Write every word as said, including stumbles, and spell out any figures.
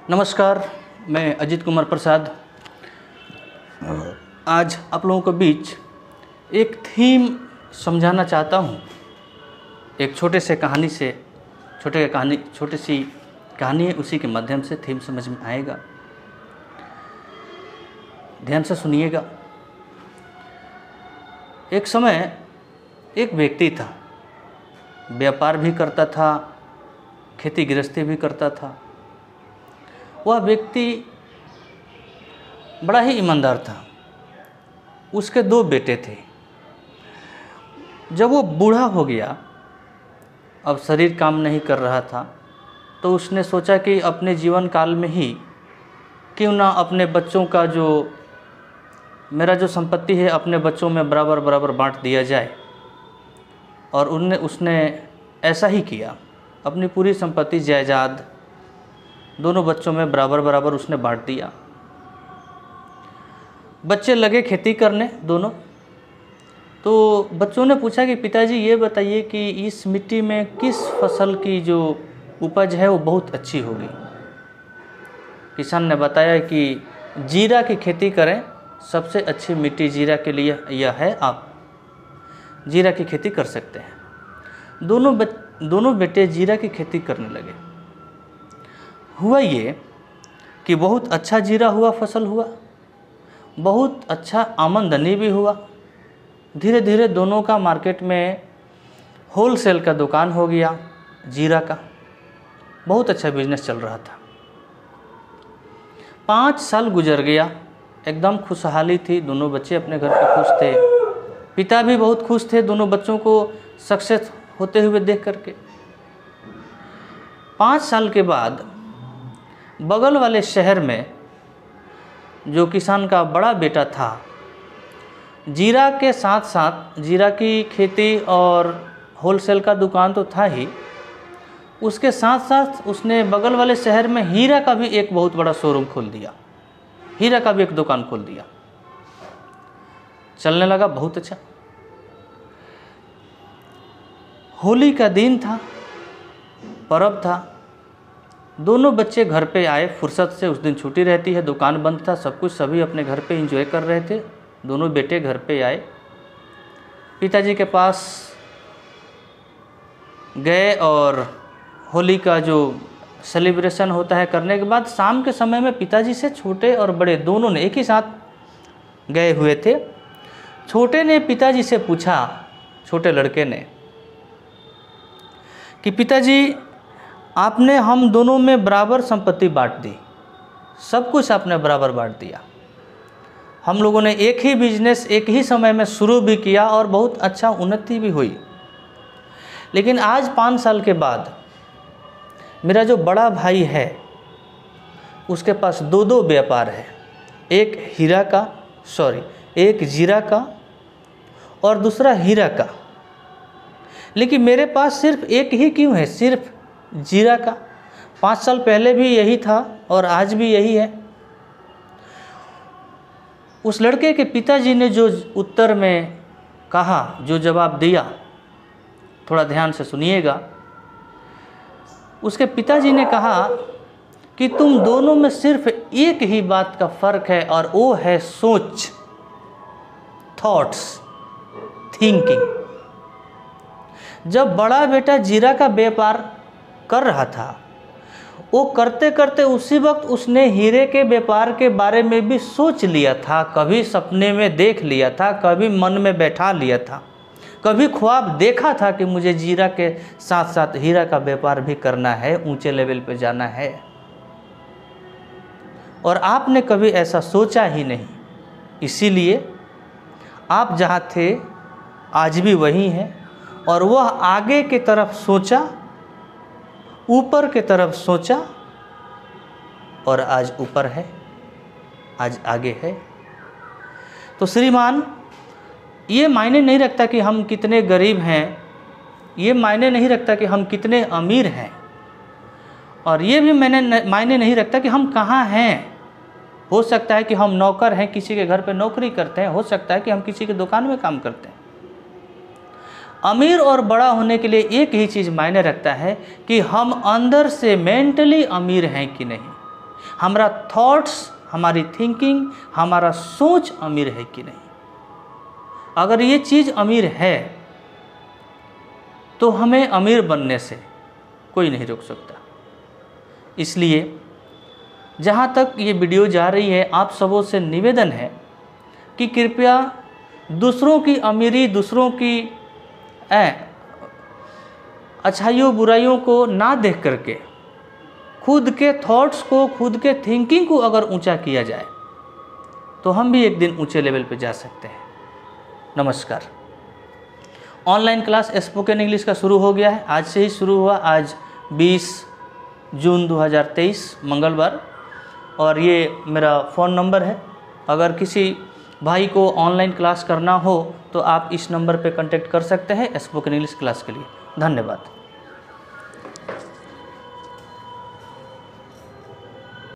नमस्कार, मैं अजीत कुमार प्रसाद आज आप लोगों के बीच एक थीम समझाना चाहता हूँ। एक छोटे से कहानी से छोटे कहानी छोटी सी कहानी है, उसी के माध्यम से थीम समझ में आएगा। ध्यान से सुनिएगा। एक समय एक व्यक्ति था, व्यापार भी करता था, खेती गृहस्थी भी करता था। वह व्यक्ति बड़ा ही ईमानदार था। उसके दो बेटे थे। जब वो बूढ़ा हो गया, अब शरीर काम नहीं कर रहा था, तो उसने सोचा कि अपने जीवन काल में ही क्यों ना अपने बच्चों का जो मेरा जो संपत्ति है अपने बच्चों में बराबर बराबर बांट दिया जाए। और उनने उसने ऐसा ही किया। अपनी पूरी संपत्ति जायदाद दोनों बच्चों में बराबर बराबर उसने बांट दिया। बच्चे लगे खेती करने दोनों। तो बच्चों ने पूछा कि पिताजी ये बताइए कि इस मिट्टी में किस फसल की जो उपज है वो बहुत अच्छी होगी। किसान ने बताया कि जीरा की खेती करें, सबसे अच्छी मिट्टी जीरा के लिए यह है, आप जीरा की खेती कर सकते हैं। दोनों बच, दोनों बेटे जीरा की खेती करने लगे। हुआ ये कि बहुत अच्छा जीरा हुआ, फसल हुआ, बहुत अच्छा आमदनी भी हुआ। धीरे धीरे दोनों का मार्केट में होलसेल का दुकान हो गया जीरा का। बहुत अच्छा बिजनेस चल रहा था। पाँच साल गुजर गया, एकदम खुशहाली थी। दोनों बच्चे अपने घर पे खुश थे, पिता भी बहुत खुश थे दोनों बच्चों को सक्सेस होते हुए देख करके। पाँच साल के बाद बगल वाले शहर में जो किसान का बड़ा बेटा था, जीरा के साथ साथ जीरा की खेती और होलसेल का दुकान तो था ही, उसके साथ साथ उसने बगल वाले शहर में हीरा का भी एक बहुत बड़ा शोरूम खोल दिया। हीरा का भी एक दुकान खोल दिया। चलने लगा बहुत अच्छा। होली का दिन था, पर्व था। दोनों बच्चे घर पे आए फुर्सत से। उस दिन छुट्टी रहती है, दुकान बंद था, सब कुछ सभी अपने घर पे एंजॉय कर रहे थे। दोनों बेटे घर पे आए, पिताजी के पास गए और होली का जो सेलिब्रेशन होता है करने के बाद शाम के समय में पिताजी से छोटे और बड़े दोनों ने एक ही साथ गए हुए थे। छोटे ने पिताजी से पूछा, छोटे लड़के ने, कि पिताजी आपने हम दोनों में बराबर संपत्ति बांट दी, सब कुछ आपने बराबर बांट दिया। हम लोगों ने एक ही बिजनेस एक ही समय में शुरू भी किया और बहुत अच्छा उन्नति भी हुई। लेकिन आज पाँच साल के बाद मेरा जो बड़ा भाई है उसके पास दो दो व्यापार है। एक हीरा का सॉरी एक जीरा का और दूसरा हीरा का। लेकिन मेरे पास सिर्फ एक ही क्यों है, सिर्फ जीरा का। पाँच साल पहले भी यही था और आज भी यही है। उस लड़के के पिताजी ने जो उत्तर में कहा, जो जवाब दिया, थोड़ा ध्यान से सुनिएगा। उसके पिताजी ने कहा कि तुम दोनों में सिर्फ एक ही बात का फर्क है और वो है सोच, थॉट्स, थिंकिंग। जब बड़ा बेटा जीरा का व्यापार कर रहा था, वो करते करते उसी वक्त उसने हीरे के व्यापार के बारे में भी सोच लिया था, कभी सपने में देख लिया था, कभी मन में बैठा लिया था, कभी ख्वाब देखा था कि मुझे जीरा के साथ साथ हीरा का व्यापार भी करना है, ऊंचे लेवल पे जाना है। और आपने कभी ऐसा सोचा ही नहीं। इसीलिए आप जहाँ थे आज भी वही हैं। और वह आगे की तरफ सोचा, ऊपर की तरफ सोचा और आज ऊपर है, आज आगे है। तो श्रीमान, ये मायने नहीं रखता कि हम कितने गरीब हैं, ये मायने नहीं रखता कि हम कितने अमीर हैं, और ये भी मैंने मायने नहीं रखता कि हम कहाँ हैं। हो सकता है कि हम नौकर हैं, किसी के घर पे नौकरी करते हैं, हो सकता है कि हम किसी के दुकान में काम करते हैं। अमीर और बड़ा होने के लिए एक ही चीज़ मायने रखता है कि हम अंदर से मेंटली अमीर हैं कि नहीं। हमारा थॉट्स, हमारी थिंकिंग, हमारा सोच अमीर है कि नहीं। अगर ये चीज़ अमीर है तो हमें अमीर बनने से कोई नहीं रोक सकता। इसलिए जहाँ तक ये वीडियो जा रही है, आप सबों से निवेदन है कि कृपया दूसरों की अमीरी, दूसरों की अच्छाइयों बुराइयों को ना देख करके खुद के थॉट्स को, खुद के थिंकिंग को अगर ऊंचा किया जाए तो हम भी एक दिन ऊंचे लेवल पे जा सकते हैं। नमस्कार। ऑनलाइन क्लास स्पोकन इंग्लिश का शुरू हो गया है, आज से ही शुरू हुआ। आज बीस जून दो हज़ार तेईस मंगलवार, और ये मेरा फ़ोन नंबर है। अगर किसी भाई को ऑनलाइन क्लास करना हो तो आप इस नंबर पे कांटेक्ट कर सकते हैं स्पोकन इंग्लिश क्लास के लिए। धन्यवाद।